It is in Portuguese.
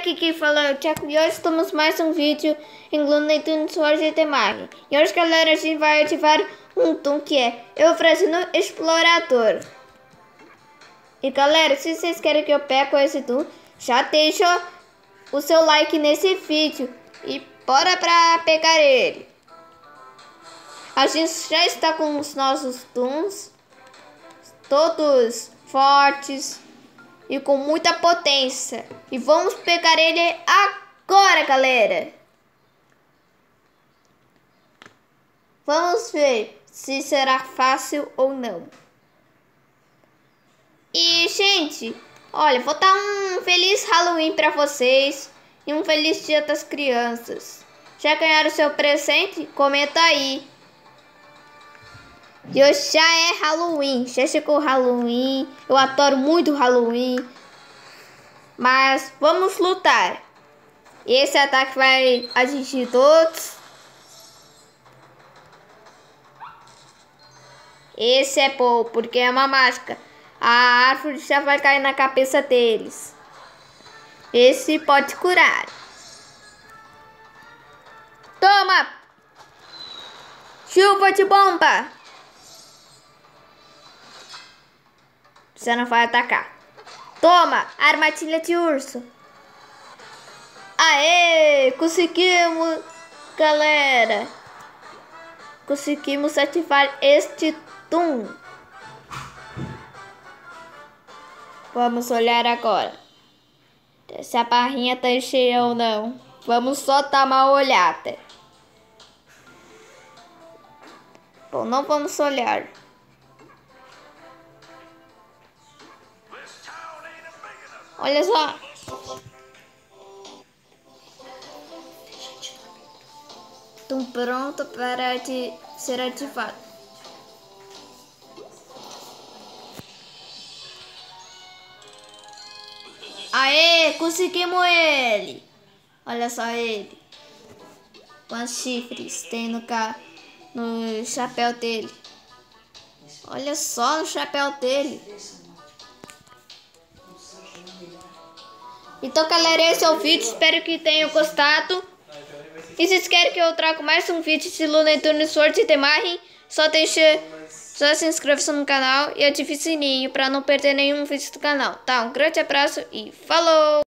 aqui quem fala é o Thiago e hoje estamos mais um vídeo em Looney Tunes World Temari. E hoje, galera, a gente vai ativar um toon que é Eufrazino Explorador. E galera, se vocês querem que eu pegue esse toon, já deixa o seu like nesse vídeo e bora pra pegar ele. A gente já está com os nossos toons, todos fortes e com muita potência. E vamos pegar ele agora, galera. Vamos ver se será fácil ou não. E, gente, olha, vou dar um feliz Halloween para vocês e um feliz Dia das Crianças. Já ganharam o seu presente? Comenta aí. E hoje já é Halloween, já chegou Halloween, eu adoro muito Halloween. Mas vamos lutar. Esse ataque vai atingir todos. Esse é bom, porque é uma mágica. A árvore já vai cair na cabeça deles. Esse pode curar. Toma! Chuva de bomba! Você não vai atacar. Toma! Armadilha de urso. Aê! Conseguimos, galera. Conseguimos ativar este toon. Vamos olhar agora se a barrinha tá cheia ou não. Vamos só dar uma olhada. Bom, não vamos olhar. Olha só. Estou pronto para ser ativado. Aê, conseguimos ele. Olha só ele. Quantos chifres tem no chapéu dele. Olha só no chapéu dele. Então, galera, esse é o vídeo. Espero que tenham gostado. E se vocês querem que eu traga mais um vídeo de Looney Tunes World Temari, só se inscreva no canal e ative o sininho para não perder nenhum vídeo do canal. Tá? Um grande abraço e falou!